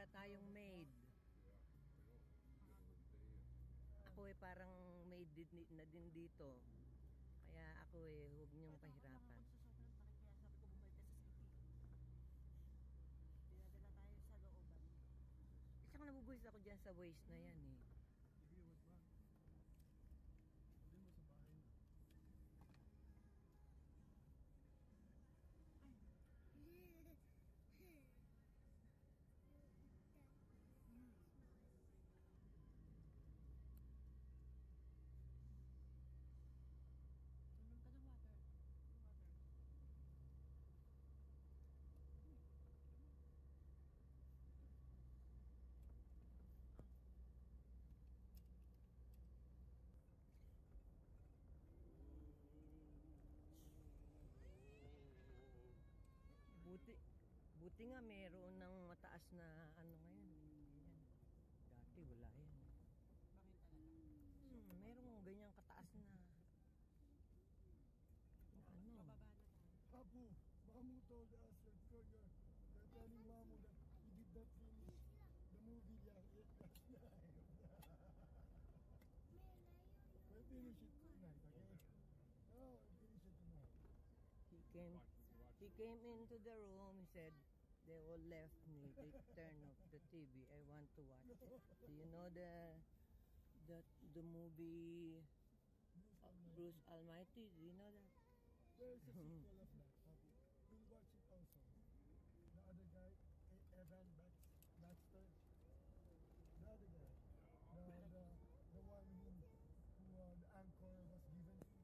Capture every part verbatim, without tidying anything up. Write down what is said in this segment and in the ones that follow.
wala tayong maid. Ako eh parang maid din, na din dito. Kaya ako eh, huwag niyong pahirapan. Kaya sabi ko bumalik sa city. Dinadala tayo sa looban. Isang nabubuhis ako dyan sa waist na yan eh. Sige, wag ba? Hindi mo sa bahay na. Tunog ka ng water. Water. Buti, buti nga meron ng mataas na ano ngayon. Yan. Dati wala yan. Bakit talaga? Hmm, merong ganyang kataas na, na ano. Mababa na tayo. Apu, Mamu told us that you're, you're telling Mamu that he did not finish the movie last night. We'll finish it tonight, okay? No, we'll finish it tonight. He came, he came into the room. He said, "They all left me. They turned off the T V. I want to watch. Do you know the the the movie uh, Bruce Almighty? Do you know that?" There's a sequel of that, Apu. We'll watch it also. The other guy, E- Evan Bax- Baxter. The other guy. The, the, the one who, who uh, the anchor was given to.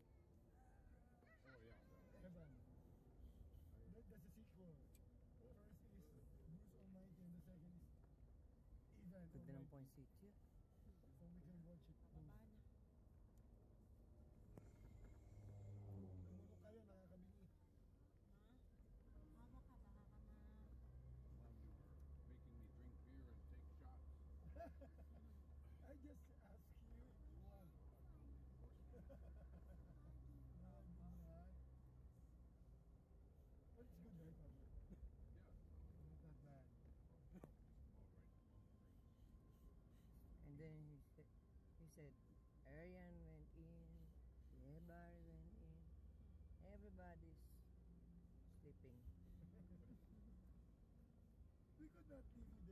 Oh yeah. Evan. That, that's a sequel. First is Bruce Almighty and the second is Evan Ganda ng Almighty. point seat yun. So we can watch it. Mababa na. Tumulong kayo, nakakabili. Ha? Hawa ka, baka ka na. Um, making me drink beer and take shots. I just ask you if you want. Of course. Grabe na. But it's good, right, Pablo? Yeah. Not that bad. All right. And then he said, he said, Arian went in, Yebar went in, everybody's sleeping. We could not leave you